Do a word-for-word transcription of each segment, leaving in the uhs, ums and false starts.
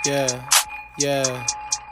yeah, yeah,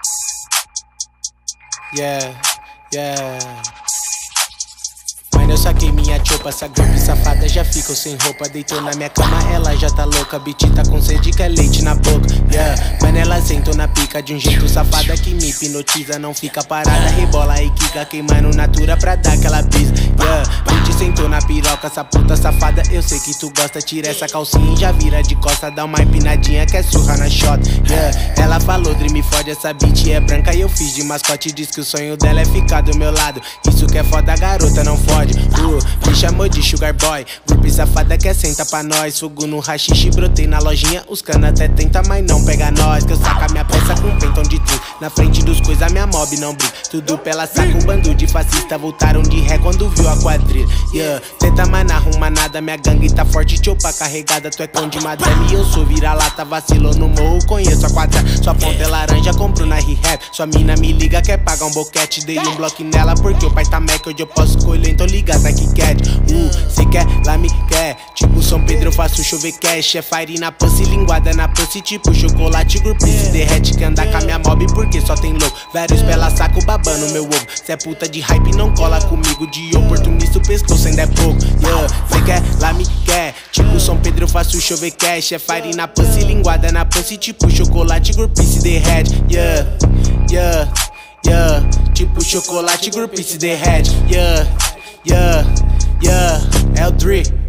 yeah, yeah. Mano, eu saquei minha chopa, essa grupo safada já ficou sem roupa. Deitou na minha cama, ela já tá louca. Bitch tá com sede, quer leite na boca, yeah. Mano, ela sentou na pica de um jeito safada que me hipnotiza. Não fica parada, rebola e quica, queimando natura pra dar aquela brisa, yeah. Bitch sentou na piroca, essa puta safada, eu sei que tu gosta. Tira essa calcinha e já vira de costa, dá uma empinadinha, quer surra na shot, yeah. Ela falou, Dream fode, essa bitch é branca e eu fiz de mascote. Diz que o sonho dela é ficar do meu lado. Isso que é foda, garota, não fode. Uh, me chamou de sugar boy, grupo safada quer senta pra nós. Fogo no rachixe, brotei na lojinha. Os cana até tenta, mas não pega nós. Que eu saco a minha peça com pentão de trim. Na frente dos coisa minha mob não brinca. Tudo pela saca, um bando de fascista voltaram de ré quando viu a quadrilha, yeah. Tenta mas não arruma nada, minha gangue tá forte, chopa carregada. Tu é cão de madame e eu sou vira-lata. Vacilou no morro, conheço a quadra. Sua ponta é laranja, compro na re-rap. Sua mina me liga, quer pagar um boquete. Dei um bloco nela porque o pai tá mac. Hoje eu posso escolher, então liga na Kit Kat. Uh, cê quer, lá me quer. Tipo São Pedro eu faço chover cash. É fire na pussy, linguada na pussy. Tipo chocolate, grupo se derrete. Que anda com a minha mob porque só tem louco. Vários pela saco babando meu ovo. Cê é puta de hype, não cola comigo. De oportunista o pescoço ainda é pouco, yeah. Cê quer, lá me quer. Tipo São Pedro eu faço chover cash. É fire na pussy, linguada na pussy. Tipo chocolate, grupo se derrete, yeah, yeah, yeah. Tipo chocolate, grupo se derrete, yeah, yeah, yeah. É o Dre.